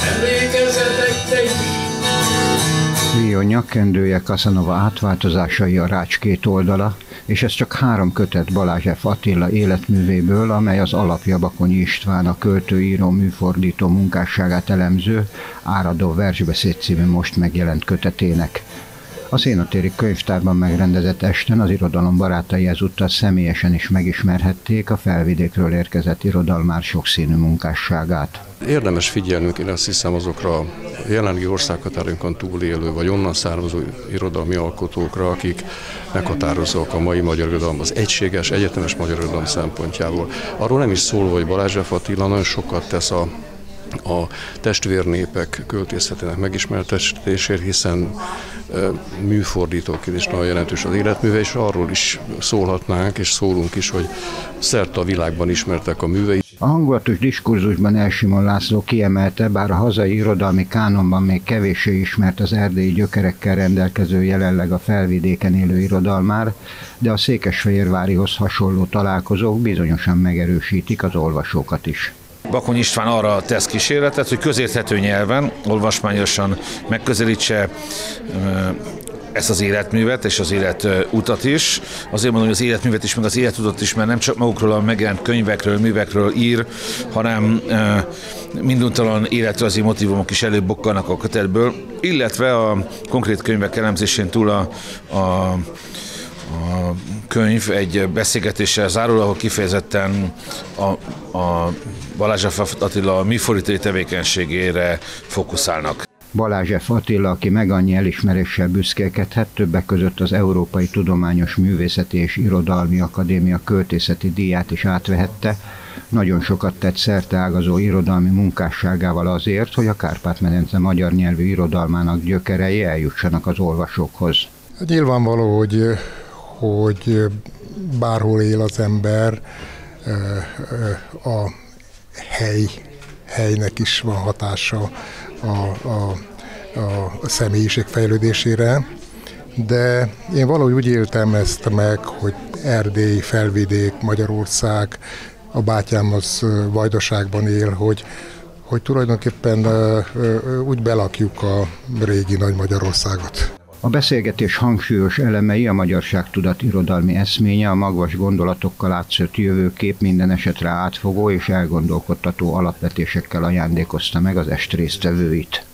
Emlékezzetek te is! Vio nyakkendője Casanova átváltozásai a Rács két oldala, és ez csak 3 kötet Balázs F. Attila életművéből, amely az alapja Bakonyi István, a költő, író, műfordító munkásságát elemző Áradó versbeszéd című most megjelent kötetének. A Szénatéri Könyvtárban megrendezett esten az irodalom barátai ezúttal személyesen is megismerhették a Felvidékről érkezett irodalmár sokszínű munkásságát. Érdemes figyelnünk, én azt hiszem, azokra a jelenlegi országhatárunkon túlélő, vagy onnan származó irodalmi alkotókra, akik meghatározók a mai magyar irodalom, az egységes, egyetemes magyar irodalom szempontjából. Arról nem is szólva, hogy Balázs F. Attila nagyon sokat tesz a testvérnépek költészetének megismertetésért, hiszen műfordítóként is nagyon jelentős az életműve, és arról is szólhatnánk, és szólunk is, hogy szerte a világban ismertek a művei. A hangulatos diskurzusban Elsimon László kiemelte, bár a hazai irodalmi kánonban még kevéssé ismert az erdélyi gyökerekkel rendelkező jelenleg a Felvidéken élő irodalmár, de a székesfehérvárihoz hasonló találkozók bizonyosan megerősítik az olvasókat is. Bakonyi István arra tesz kísérletet, hogy közérthető nyelven, olvasmányosan megközelítse ezt az életművet és az életutat is. Azért mondom, hogy az életművet is, meg az életutat is, mert nem csak magukról a megjelent könyvekről, művekről ír, hanem minduntalan életrajzi motívumok is előbukkannak a kötetből, illetve a konkrét könyvek elemzésén túl a könyv egy beszélgetéssel zárul, ahol kifejezetten a Balázs F. Attila műfordítói tevékenységére fókuszálnak. Balázs F. Attila, aki meg annyi elismeréssel büszkélkedhet, többek között az Európai Tudományos Művészeti és Irodalmi Akadémia költészeti díját is átvehette, nagyon sokat tett szerteágazó irodalmi munkásságával azért, hogy a Kárpát-medence magyar nyelvű irodalmának gyökerei eljussanak az olvasókhoz. Nyilvánvaló, hogy bárhol él az ember, a helynek is van hatása a személyiség fejlődésére, de én valahogy úgy éltem ezt meg, hogy Erdély, Felvidék, Magyarország, a bátyám az Vajdaságban él, hogy tulajdonképpen úgy belakjuk a régi Nagy Magyarországot. A beszélgetés hangsúlyos elemei a magyarságtudat irodalmi eszménye, a magvas gondolatokkal átszőtt jövőkép minden esetre átfogó és elgondolkodtató alapvetésekkel ajándékozta meg az est résztvevőit.